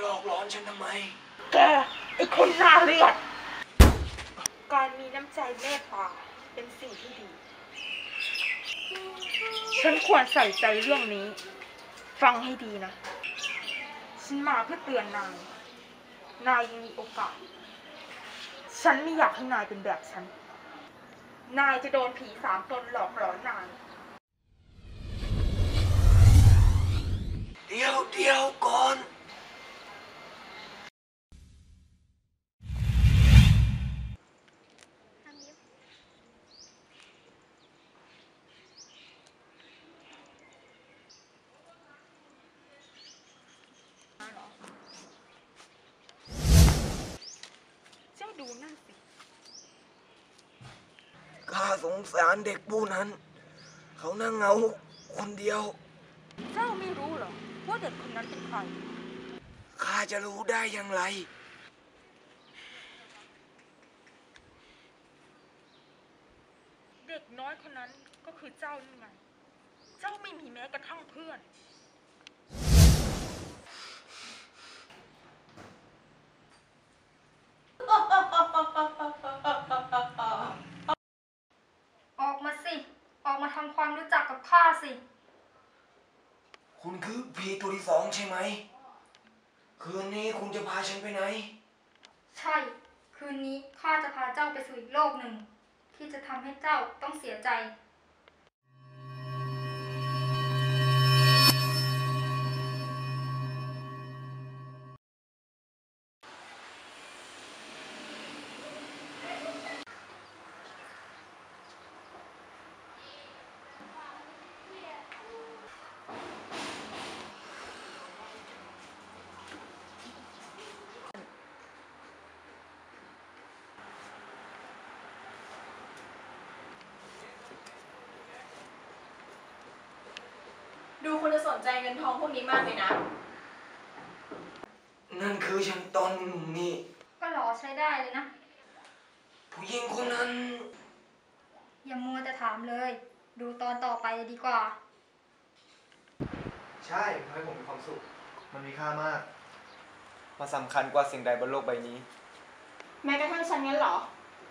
หลอกหลอนฉันทำไมแกไอ้คนน่าเลียดการมีน้ำใจเมตตาเป็นสิ่งที่ดีฉันควรใส่ใจเรื่องนี้ฟังให้ดีนะฉันมาเพื่อเตือนนายยังมีโอกาสฉันไม่อยากให้นายเป็นแบบฉันนายจะโดนผี3 ตนหลอกหลอนนายเดี๋ยวก่อนเจ้าดูนั่นสิข้าสงสารเด็กผู้นั้นเขานั่งเหงาคนเดียวเจ้าไม่รู้เหรอว่าเด็กคนนั้นเป็นใครข้าจะรู้ได้อย่างไรเด็กน้อยคนนั้นก็คือเจ้านี่ไงเจ้าไม่มีแม้กระทั่งเพื่อนออกมาสิออกมาทำความรู้จักกับข้าสิคุณคือผีตัวที่2ใช่ไหมคืนนี้คุณจะพาฉันไปไหนใช่คืนนี้ข้าจะพาเจ้าไปสู่อีกโลกหนึ่งที่จะทำให้เจ้าต้องเสียใจดูคุณจะสนใจเงินทองพวกนี้มากเลยนะนั่นคือฉันตอนหนุ่มนี่ก็หล่อใช้ได้เลยนะผู้หญิงคนนั้นอย่ามัวแต่ถามเลยดูตอนต่อไปเลยดีกว่าใช่ทำให้ผมมีความสุขมันมีค่ามากมันสำคัญกว่าสิ่งใดบนโลกใบนี้แม้กระทั่งฉันงั้นเหรอ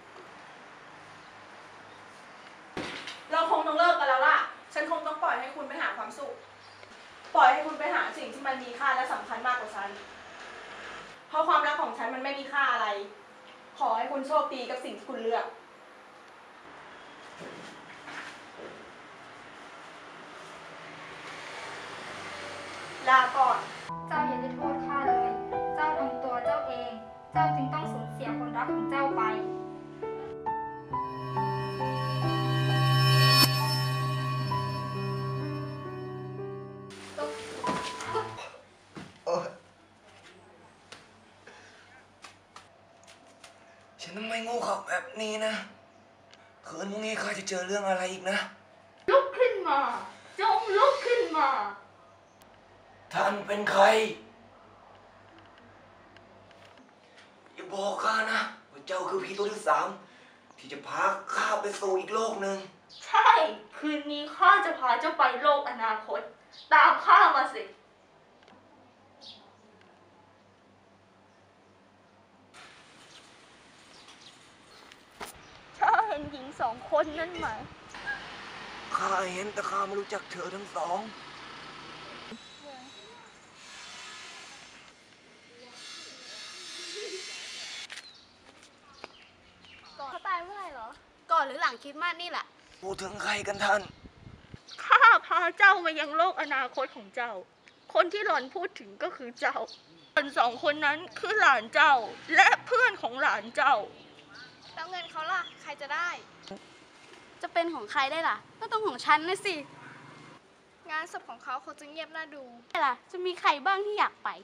เราคงต้องเลิกกันแล้วล่ะฉันคงต้องปล่อยให้คุณไปหาความสุขปล่อยให้คุณไปหาสิ่งที่มันมีค่าและสำคัญมากกว่าฉันเพราะความรักของฉันมันไม่มีค่าอะไรขอให้คุณโชคดีกับสิ่งที่คุณเลือกลาก่อนเจ้าอย่าได้โทษข้าเลยเจ้าทำตัวเจ้าเองเจ้าจึงต้องสูญเสียคนรักของเจ้าไปฉันทำไมโง่ขับแบบนี้นะคืนพรุ่งนี้ข้าจะเจอเรื่องอะไรอีกนะลุกขึ้นมาจงลุกขึ้นมาท่านเป็นใครอย่าบอกข้านะว่าเจ้าคือผีตัวที่3ที่จะพาข้าไปสู่อีกโลกหนึ่งใช่คืนนี้ข้าจะพาเจ้าไปโลกอนาคตตามข้ามาสิเธอเห็นหญิง2 คนนั่นไหมข้าเห็นแต่ข้าไม่รู้จักเธอทั้ง2 เขาตายเมื่อไหร่เหรอก่อนหรือหลังคริสต์มาสนี่แหละพูดถึงใครกันท่านข้าพาเจ้ามายังโลกอนาคตของเจ้าคนที่หล่อนพูดถึงก็คือเจ้าคน2 คนนั้นคือหลานเจ้าและเพื่อนของหลานเจ้าแล้วเงินเขาล่ะใครจะได้จะเป็นของใครได้ล่ะก็ต้องของฉันนะสิงานศพของเขาคงจะเงียบน่าดูได้ล่ะจะมีใครบ้างที่อยากไป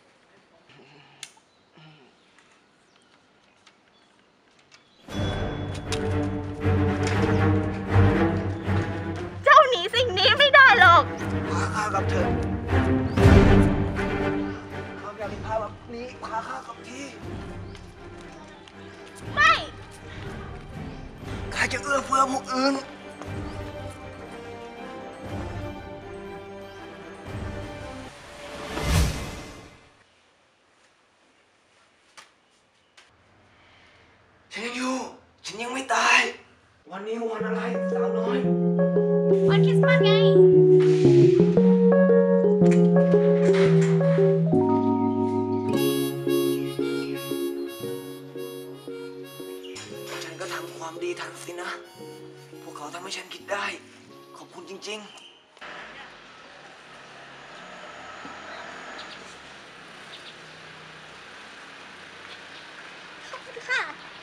เจ้าหนีสิ่งนี้ไม่ได้หรอกพาข้ากับเธอข้าอยากมีพาแบบนี้พาข้ากับที่ไม่ข้าจะเอื้อเฟื้อผู้อื่นฉันยังอยู่ ฉันยังไม่ตาย วันนี้วันอะไรสาวน้อยวันคริสต์มาสไงฉันก็ทำความดีทันสินะ พวกเขาทำให้ฉันคิดได้ ขอบคุณจริงๆขอบคุณค่ะ